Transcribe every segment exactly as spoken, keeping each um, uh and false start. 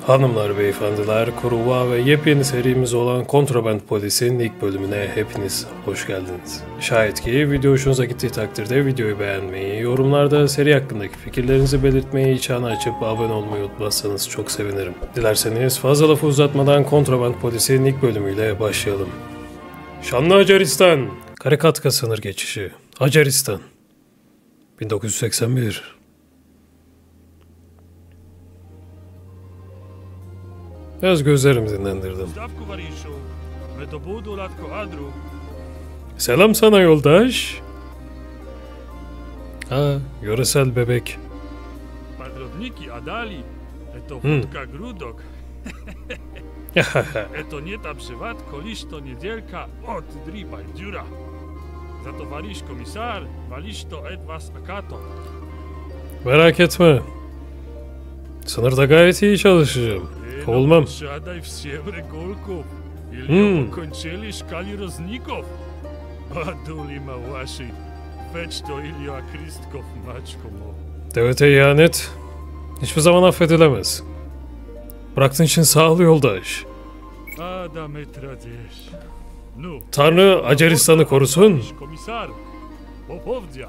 Hanımlar, beyefendiler, Kuruva ve yepyeni serimiz olan Kontraband Polis'in ilk bölümüne hepiniz hoş geldiniz. Şayet ki video hoşunuza gittiği takdirde videoyu beğenmeyi, yorumlarda seri hakkındaki fikirlerinizi belirtmeyi, çanı açıp abone olmayı unutmazsanız çok sevinirim. Dilerseniz fazla lafı uzatmadan Kontraband Polis'in ilk bölümüyle başlayalım. Şanlı Acaristan, Karakatka sınır geçişi, Acaristan, bin dokuz yüz seksen bir. Biraz gözlerimi dinlendirdim. Selam sana yoldaş. Ha, yöresel bebek. Hmm. Eto nie ta przywatko, liś to niedzielka, od dribaj dziura. Za to walisz komisar, walisz to et was akato. Merak etme. Sınırda gayet iyi çalışacağım. Kovulmam. Siadaj w siebre gulków. Hmm. Ilio kończyli szkali rozników. Baduli małaszy. Fecz to Ilio Akristkow maczko mo. Devlete ihanet hiçbir zaman affedilemez. Bıraktığın için sağ ol yoldaş. Adame tradyesz. Nu. Tanrı Acaristan'ı korusun. Komisar. Popovdia.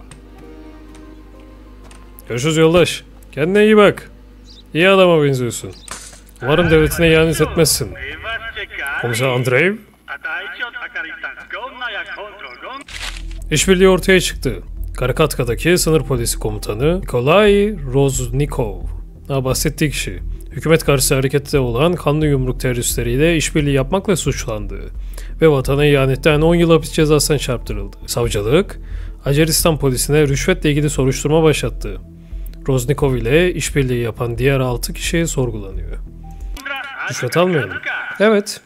Görüşürüz yoldaş. Kendine iyi bak. İyi adama benziyorsun. Umarım devletine ihanet etmezsin. Komiser Andreev. İşbirliği ortaya çıktı. Karakatka'daki sınır polisi komutanı Nikolay Roznikov. Ha, bahsettiği kişi. Hükümet karşısı harekette olan kanlı yumruk teröristleriyle işbirliği yapmakla suçlandı. Ve vatana ihanetten on yıl hapis cezasına çarptırıldı. Savcılık, Acaristan polisine rüşvetle ilgili soruşturma başlattı. Roznikov ile işbirliği yapan diğer altı kişi sorgulanıyor. Rüşvet almayalım. Evet.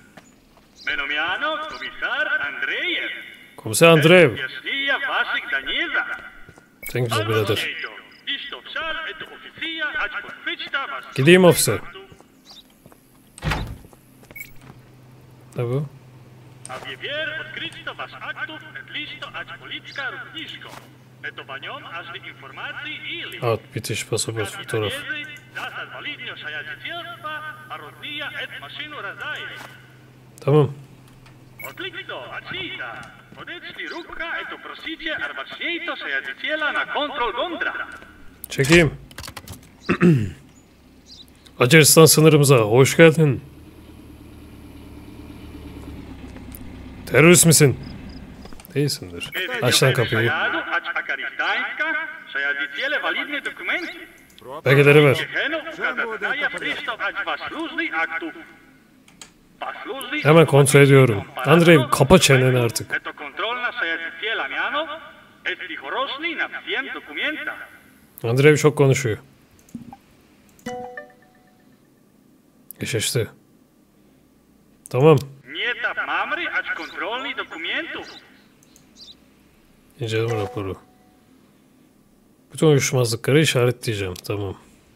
Komiser Andreev. Sen güzel birader. Gideyim ofise. Ne bu? At, bitiş, pasaport, fotoğraf. Tamam. Çekeyim. Acaristan sınırımıza hoş geldin. Terörist misin? Değilsindir. Aç lan kapıyı. Belgeleri ver. Hemen kontrol ediyorum. Andreev, kapa çeneni artık. Andreev çok konuşuyor. Geçişti. Tamam. İnceleme raporu. Bütün uyuşmazlıkları işaretleyeceğim. Tamam.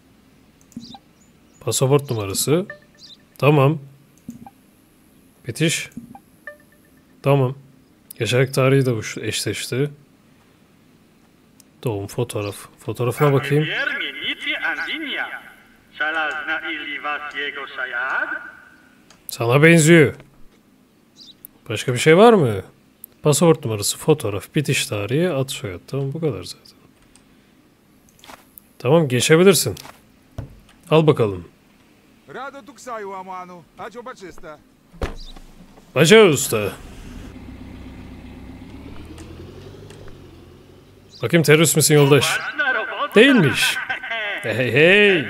Pasaport numarası. Tamam. Bitiş. Tamam. Yaşarlık tarihi de bu eşleşti. Doğum fotoğraf. Fotoğrafına bakayım. Sana benziyor. Başka bir şey var mı? Pasaport numarası, fotoğraf, bitiş tarihi, ad soyad. Tamam, bu kadar zaten. Tamam, geçebilirsin. Al bakalım. Baca usta. Bakayım terörist misin yoldaş? Değilmiş. Hey hey.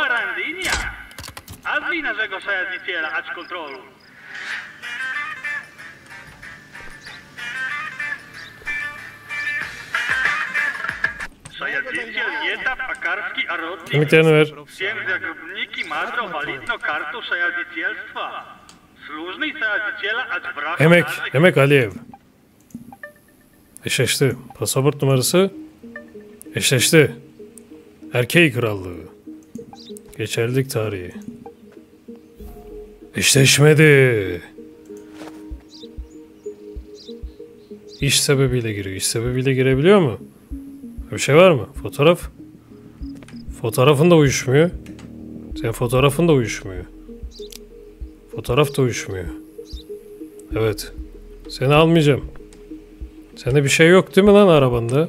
Kimliklerini ver. Emek, Emek Aliyev. Eşleşti. Pasaport numarası. Eşleşti. Erkeği krallığı. Geçerlilik tarihi. Eşleşmedi. İş sebebiyle giriyor. İş sebebiyle girebiliyor mu? Bir şey var mı? Fotoğraf. Fotoğrafın da uyuşmuyor. Senin fotoğrafın da uyuşmuyor. Fotoğraf da uyuşmuyor. Evet. Seni almayacağım. Sende bir şey yok değil mi lan arabanda?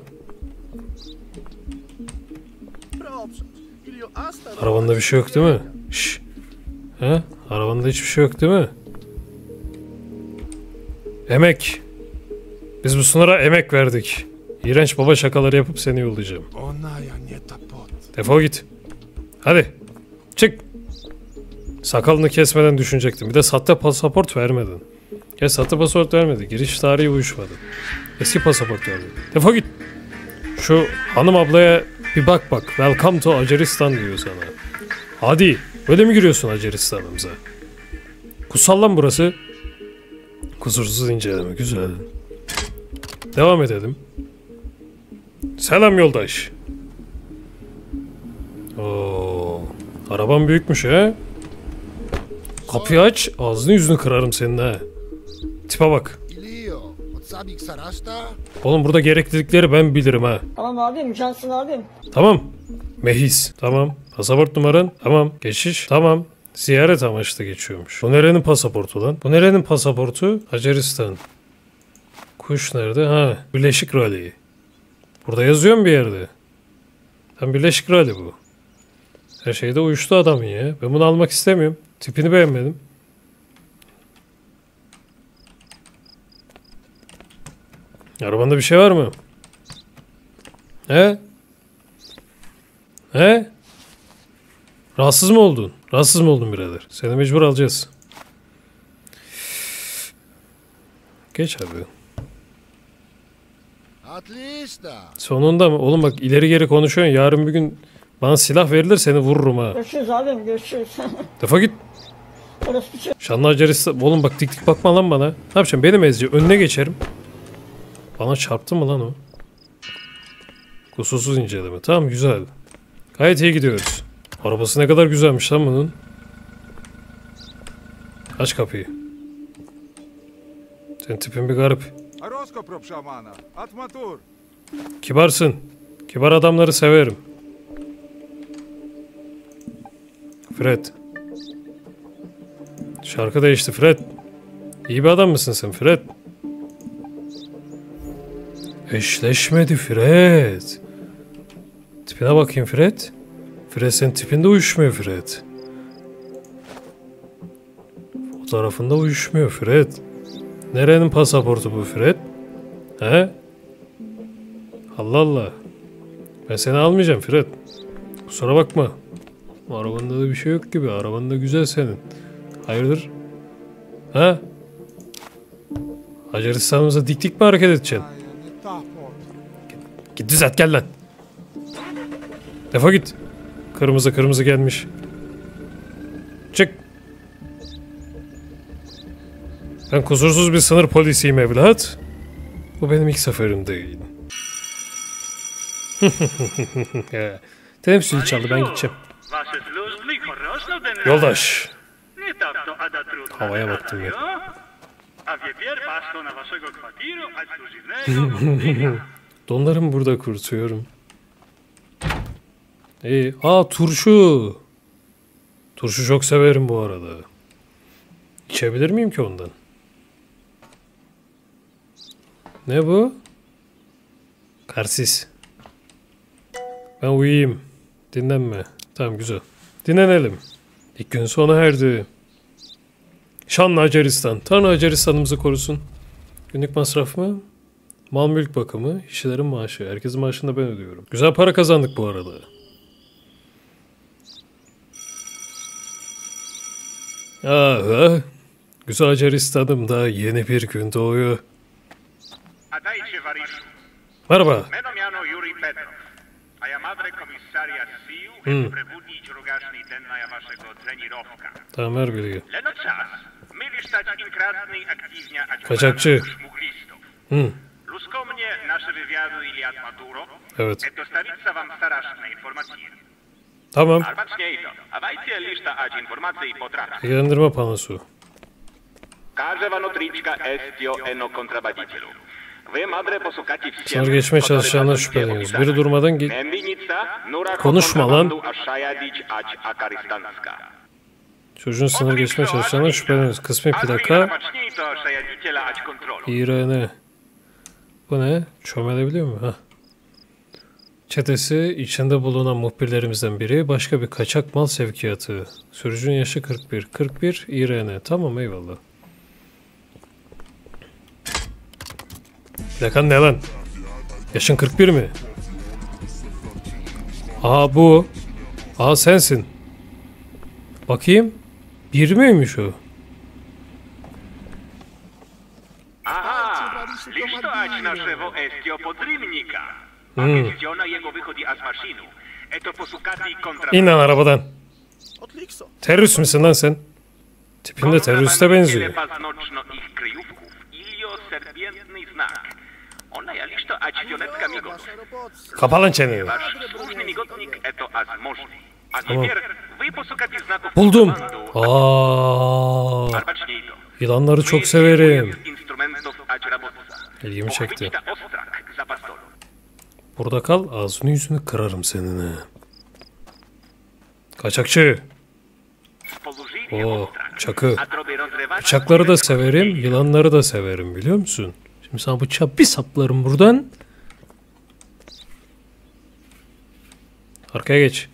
Arabanda bir şey yok değil mi? Şşş. He? Arabanda hiçbir şey yok değil mi? Emek. Biz bu sınıra emek verdik. İğrenç baba şakaları yapıp seni yollayacağım. Defol git. Hadi. Çık. Sakalını kesmeden düşünecektim. Bir de sahte pasaport vermedin. Ya sahte pasaport vermedi. Giriş tarihi uyuşmadı. Eski pasaport verdi. Defol git. Şu hanım ablaya bir bak bak. Welcome to Acaristan diyor sana. Hadi. Böyle mi giriyorsun Acaristan'ımıza? Kutsal lan burası. Kusursuz inceleme. Güzel. Devam edelim. Selam yoldaş. Oo, araban büyükmüş he. Kapıyı aç, ağzını yüzünü kırarım senin ha. Tipe bak. Oğlum burada gereklilikleri ben bilirim ha. Tamam abim, cansın abim. Tamam. Mehis. Tamam. Pasaport numaran. Tamam. Geçiş. Tamam. Ziyaret amaçlı geçiyormuş. Bu nerenin pasaportu lan? Bu nerenin pasaportu? Acaristan. Kuş nerede? Ha. Birleşik Rally. Burada yazıyor mu bir yerde? Tam Birleşik Rally bu. Her şeyde uyuştu adamın ya. Ben bunu almak istemiyorum. Tipini beğenmedim. Arabanda bir şey var mı? He? He? Rahatsız mı oldun? Rahatsız mı oldun birader? Seni mecbur alacağız. Geç abi. Sonunda mı? Oğlum bak ileri geri konuşuyorsun. Yarın bir gün bana silah verilir seni vururum ha. Görüşürüz abim, görüşürüz. Defa git. Orası bir şey. Şanlı Acaristan. Oğlum bak dik dik bakma lan bana. Ne yapacağım? Benim ezici. Önüne geçerim. Bana çarptı mı lan o? Kusursuz inceleme. Tamam güzel. Gayet iyi gidiyoruz. Arabası ne kadar güzelmiş lan bunun. Aç kapıyı. Senin tipin bir garip. Kibarsın. Kibar adamları severim. Fred. Şarkı değişti Fred. İyi bir adam mısın sen Fred? Eşleşmedi Fred. Tipine bakayım Fred. Fred senin tipinde uyuşmuyor Fred. Fotoğrafında uyuşmuyor Fred. Nerenin pasaportu bu Fred? He? Allah Allah. Ben seni almayacağım Fred. Kusura bakma. Arabanda da bir şey yok gibi. Araban da güzel senin. Hayırdır? Ha? Acaristan'ımıza dik dik mi hareket edeceksin? Git düzelt gel lan. Defol git. Kırmızı kırmızı gelmiş. Çık. Ben kusursuz bir sınır polisiyim evlat. Bu benim ilk seferim değil. Temsil çaldı ben gideceğim. Yoldaş. Havaya baktım ya. Donlarımı burada kurutuyorum. İyi. Aa turşu. Turşu çok severim bu arada. İçebilir miyim ki ondan? Ne bu? Karsis. Ben uyuyayım. Dinlenme. Tamam güzel. Dinlenelim. İlk gün sona erdi. Şanlı Acaristan. Tanrı Acaristan'ımızı korusun. Günlük masraf mı? Mal mülk bakımı, işçilerin maaşı. Herkesin maaşını da ben ödüyorum. Güzel para kazandık bu arada. Ah, güzel Acaristan'ımda yeni bir gün doğuyor. Merhaba. Hmm. Tamam ver bilgi. Kaçakçı. Hmm. Evet. Tamam. İlgilendirme panosu. Кажа вано тричка естио ено контрабадителю. Sınır geçmeye çalışacağından şüpheleniyoruz. Biri durmadan ge- konuşma lan. Çocuğun sınır geçmeye çalışacağından şüpheleniyoruz. Kısmi plaka İ R N. Bu ne? Çömelebiliyor mu? Hah. Çetesi içinde bulunan muhbirlerimizden biri başka bir kaçak mal sevkiyatı. Sürücünün yaşı kırk bir. kırk bir İ R N. Tamam eyvallah. Plakan ne lan? Yaşın kırk bir mi? Aa bu. Aa sensin. Bakayım. Bir miymiş o? Aha, listo ać naszego estio podrymnika. Hmm. Widziano jego wychodzi z maszynu. Eto posukati kontra... İn lan arabadan. Terörist misin lan sen? Tipin de teröriste benziyor. Paznocno ich kryjówków. Ilio serpiętny znak. Ona ja listo ać fionetka migotów. Kapa lan çeneni. Wasz słuszny migotnik eto az możny. A Tamam. najpierw wy posukati znaków... Buldum. kontrabandu, Aa, Arbaczniej to. yılanları çok severim. Instrumentów ać rabotca. İlgimi çekti. Pochwycita ostrak za pastolu. Burada kal, ağzını yüzünü kırarım senin ha. Kaçakçı. Społużyli O, ostrak. çakı. A droby rozrywacze... Bıçakları da severim, yılanları da severim biliyor musun? Şimdi sana bıçağı bir saplarım buradan. Arkaya geç.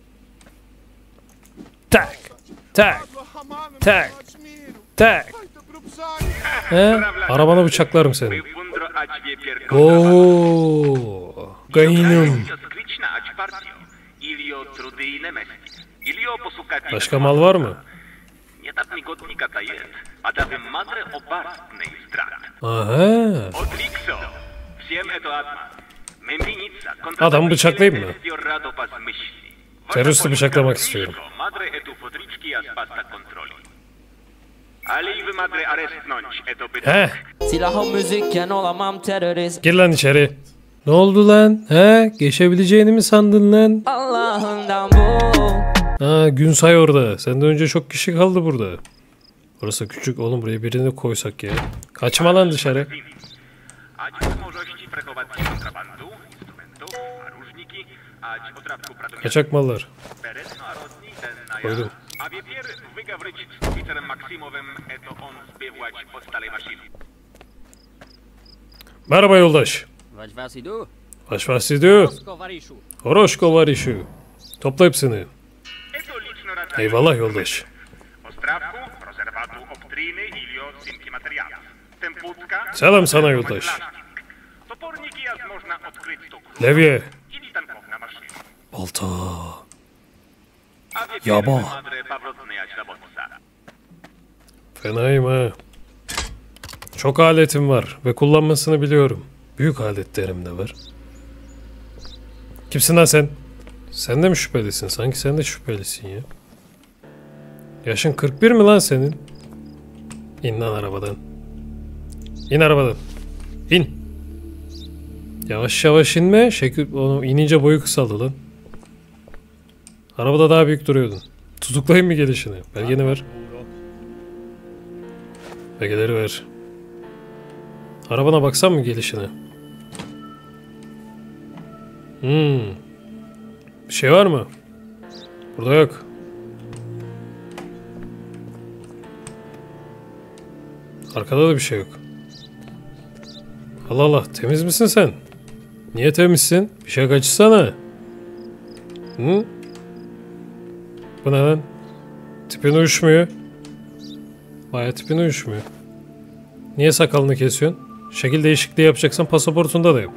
Tak, tak, tak, tak. He? Arabana bıçaklarım seni. Wywundro ać wie pierko... Oo, gayinum. Skliczna ać partio. Ilio trudyjne mesti. Ilio posukati... Başka mal var mı? Nie tak migotnika ta jest. A da bym madre obartnej strat. Aha. Otrikso. Всем это atma. Membinica. Adamı bıçaklayayım mı? Rado pas myśli. Teröristi bıçaklamak istiyorum. Madre etu fotriczki a spasta kontroli. Ale i wy madre arestnąć eto by... He, Silahım müzikken olamam terörist. gir lan içeri. Ne oldu lan? He, geçebileceğini mi sandın lan? Allah'ından bu. Ha, gün say orada. Senden önce çok kişi kaldı burada. Burası küçük oğlum, buraya birini koysak ya. Kaçma lan dışarı. Ać możliwości prechowacji kontrabandu, instrumentów, a różniki, ać potrapku pracowników. Kaçak mallar. Peresno a rodni ten na Koydum. A wiepier wygawryć z oficerem Maksimowem, eto on zbiegłać po stale maszyny. Merhaba yoldaş. Vaď vás idú? Baş bahsediyor. Rusko, Varíšu. Horoşko var işi. Topla hepsini. Eto liczno rata... Eyvallah yoldaş. Ostrawku, rozerwatu optryny, ilio, synki materiałów. Temputka... Selam sana yoldaş. Toporniki jas można odkryć to klucz. Levye. Ili tankowna maszyna. Balta. A wiepier Jaba. madre pawrotny jać robotca. Fenayım ha. Çok aletim var ve kullanmasını biliyorum. Büyük aletlerim de var. Kimsin lan sen? Sen de mi şüphelisin? Sanki sen de şüphelisin ya. Yaşın kırk bir mi lan senin? İn lan arabadan. İn arabadan. İn. Yavaş yavaş inme. Şekil, onu inince boyu kısaldı lan. Arabada daha büyük duruyordun. Tutuklayın mı gelişini? Belgeni ver. Belgeleri ver. Arabana baksam mı gelişine? Hmm. Bir şey var mı? Burada yok. Arkada da bir şey yok. Allah Allah, temiz misin sen? Niye temizsin? Bir şey kaçırsana. Hı? Bu ne lan? Tipin uyuşmuyor. Bayağı tipin uyuşmuyor. Niye sakalını kesiyorsun? Şekil değişikliği yapacaksan pasaportunda da yap.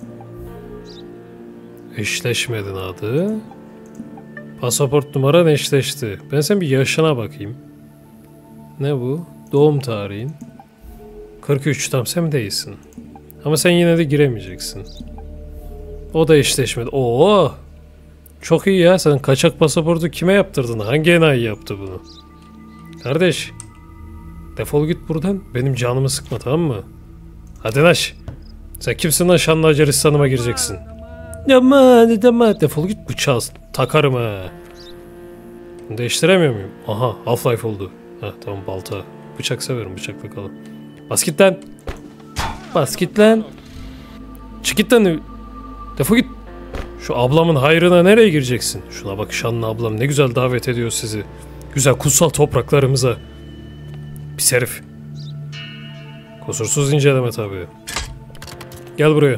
Eşleşmedin adı. Pasaport numaran eşleşti. Ben sen bir yaşına bakayım. Ne bu? Doğum tarihin. kırk üç, tam sen değilsin. Ama sen yine de giremeyeceksin. O da eşleşmedi. Oo! Çok iyi ya. Sen kaçak pasaportu kime yaptırdın? Hangi enayi yaptı bunu? Kardeş. Defol git buradan. Benim canımı sıkma, tamam mı? Hadi naş. Sen kimsin lan, Şanlı Macaristan'ıma gireceksin. Yapma deme. Defol git, bıçağı takarım ha. Bunu değiştiremiyor muyum? Aha, Half-Life oldu. Ha tamam, balta. Bıçak severim, bıçakla kalın. Bas git lan. Bas git lan. Çık git lan. Defol git. Şu ablamın hayrına nereye gireceksin? Şuna bak şanlı ablam ne güzel davet ediyor sizi. Güzel kutsal topraklarımıza. Pis herif. Kusursuz inceleme tabii. Gel buraya.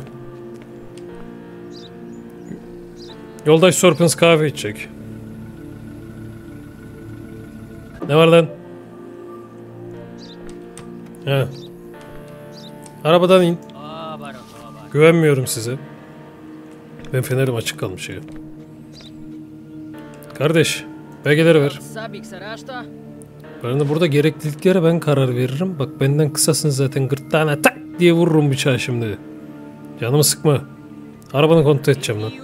Yoldaş Sorpens kahve içecek. Ne var lan? He. Arabadan in. Güvenmiyorum size. Ben fenerim açık kalmış ya. Kardeş, belgeleri ver. Ben de burada gerekliliklere ben karar veririm. Bak benden kısasın zaten, gırtlağına tak diye vururum bıçağı şimdi. Canımı sıkma. Arabanı kontrol edeceğim lan.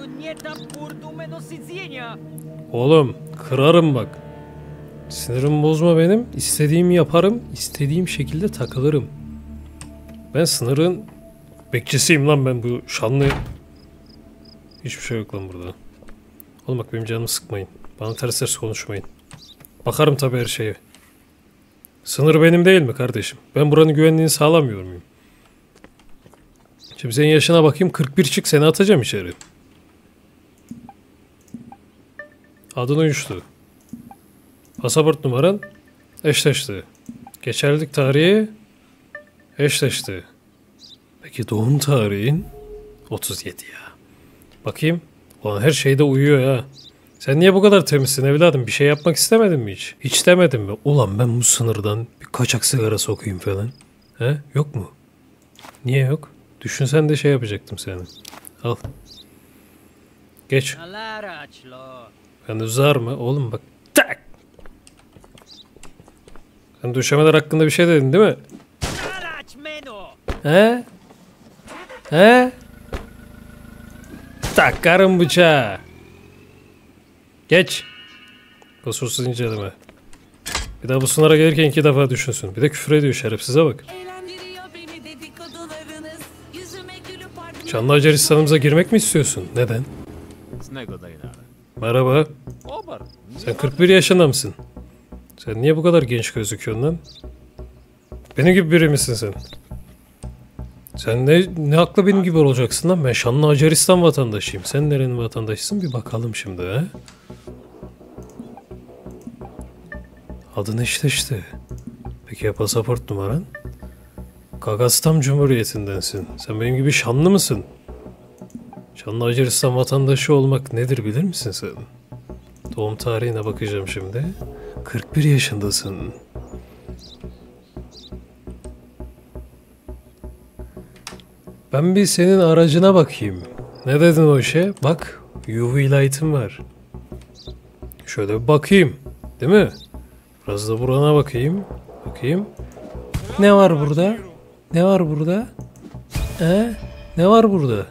Oğlum kırarım bak. Sinirimi bozma benim. İstediğimi yaparım. İstediğim şekilde takılırım. Ben sınırın bekçisiyim lan ben, bu şanlı. Hiçbir şey yok lan burada. Oğlum bak benim canımı sıkmayın. Bana ters ters konuşmayın. Bakarım tabii her şeye. Sınır benim değil mi kardeşim? Ben buranın güvenliğini sağlamıyor muyum? Şimdi senin yaşına bakayım, kırk bir çık, seni atacağım içeri. Adın uyuştu. Pasaport numaran eşleşti. Geçerlilik tarihi eşleşti. Peki doğum tarihin otuz yedi ya. Bakayım. Ulan her şeyde uyuyor ya. Sen niye bu kadar temizsin evladım? Bir şey yapmak istemedin mi hiç? Hiç demedin mi? Ulan ben bu sınırdan bir kaçak sigara sokayım falan. He? Yok mu? Niye yok? Düşünsen de şey yapacaktım seni. Al. Geç. Ben de uzar mı? Oğlum bak. Tak! Sen döşemeler hakkında bir şey dedin değil mi? He? He? Takarım bıçağı. Geç. Kusursuz inceleme. Bir daha bu sınıra gelirken iki defa düşünsün. Bir de küfür ediyor, şerefsize bak. Canlı Acaristan'ımıza girmek mi istiyorsun? Neden? Merhaba. Sen kırk bir yaşında mısın? Sen niye bu kadar genç gözüküyorsun lan? Benim gibi biri misin sen? Sen ne, ne hakla benim gibi olacaksın lan? Ben şanlı Acaristan vatandaşıyım. Sen nerenin vatandaşısın? Bir bakalım şimdi he. Adın eşleşti. Peki ya pasaport numaran? Kagastam Cumhuriyeti'ndensin. Sen benim gibi şanlı mısın? Şanlı Acaristan vatandaşı olmak nedir bilir misin sen? Doğum tarihine bakacağım şimdi. kırk bir yaşındasın. Ben bir senin aracına bakayım. Ne dedin o işe? Bak, U V light'ım var. Şöyle bir bakayım. Değil mi? Biraz da burana bakayım. Bakayım. Ne var burada? Ne var burada? He? Ne var burada?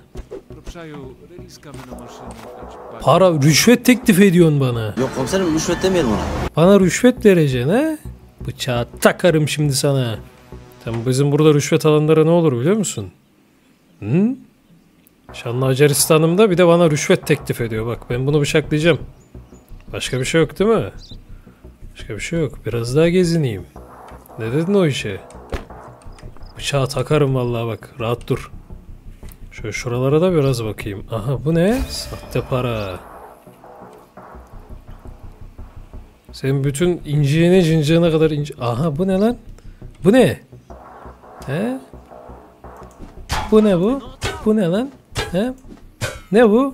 Para, rüşvet teklif ediyorsun bana. Yok komiserim, rüşvet demeyelim ona. Bana rüşvet vereceksin ha? Bıçağı takarım şimdi sana. Sen bizim burada rüşvet alanlara ne olur biliyor musun? Hı? Şanlı Acaristan'ımda bir de bana rüşvet teklif ediyor. Bak ben bunu bıçaklayacağım. Başka bir şey yok değil mi? Başka bir şey yok. Biraz daha gezineyim. Ne dedin o işe? Bıçağı takarım vallahi bak. Rahat dur. Şöyle şuralara da biraz bakayım. Aha bu ne? Sahte para. Senin bütün inciğine cinciğine kadar inci... Aha bu ne lan? Bu ne? He? Bu ne bu? Bu ne lan? He? Ne bu?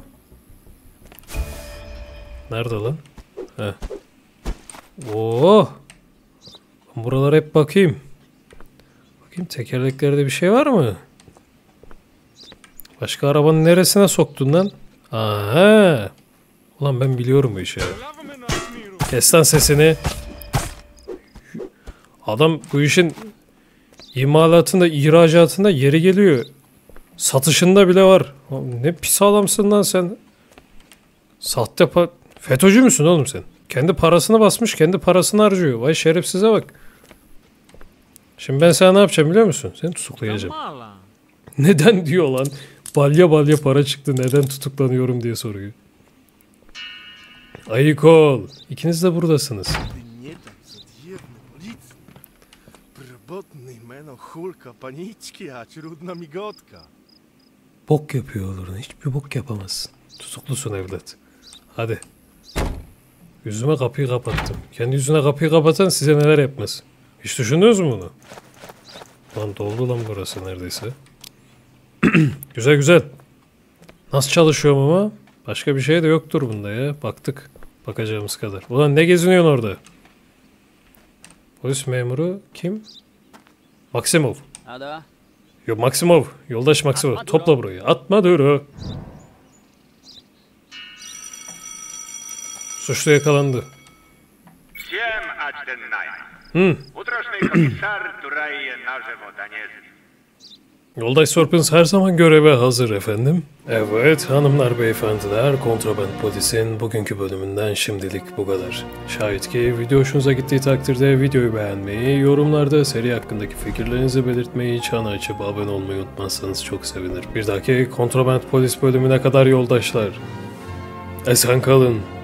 Nerede lan? He. Oo. Buralara hep bakayım. Bakayım tekerleklerde bir şey var mı? Başka arabanın neresine soktun lan? Aha. Ulan ben biliyorum bu işi. Kes lan sesini. Adam bu işin imalatında, ihracatında yeri geliyor. Satışında bile var. Ne pis adamsın lan sen. Sahte pa... FETÖ'cü müsün oğlum sen? Kendi parasını basmış, kendi parasını harcıyor. Vay şerefsize bak. Şimdi ben sana ne yapacağım biliyor musun? Seni tutuklayacağım. Neden diyor lan? Balya balya para çıktı. Neden tutuklanıyorum diye soruyor. Ayık ol. İkiniz de buradasınız. Prvotny meno Hulka, paniczki, a trudna migotka. Bok yapıyor olurdun. Hiçbir bok yapamazsın. Tutuklusun evlat. Hadi. Yüzüme kapıyı kapattım. Kendi yüzüne kapıyı kapatan size neler yapmaz. Hiç düşündünüz mü bunu? Lan doldu lan burası neredeyse. Güzel güzel. Nasıl çalışıyorum ama? Başka bir şey de yoktur bunda ya. Baktık. Bakacağımız kadar. Ulan ne geziniyorsun orada? Polis memuru kim? Maksimov. Alo. Yo Maksimov. Yoldaş Maksimov. Topla burayı. Atma duru. Suçlu yakalandı. Всем один найм. Hmm. Utroszny komisar, której na żywo daniezi. Yoldaş Sorpins her zaman göreve hazır efendim. Evet hanımlar beyefendiler, Kontraband Polis'in bugünkü bölümünden şimdilik bu kadar. Şayet ki video hoşunuza gittiği takdirde videoyu beğenmeyi, yorumlarda seri hakkındaki fikirlerinizi belirtmeyi, çanı açıp abone olmayı unutmazsanız çok sevinirim. Bir dahaki Kontraband Polis bölümüne kadar yoldaşlar. Esen kalın.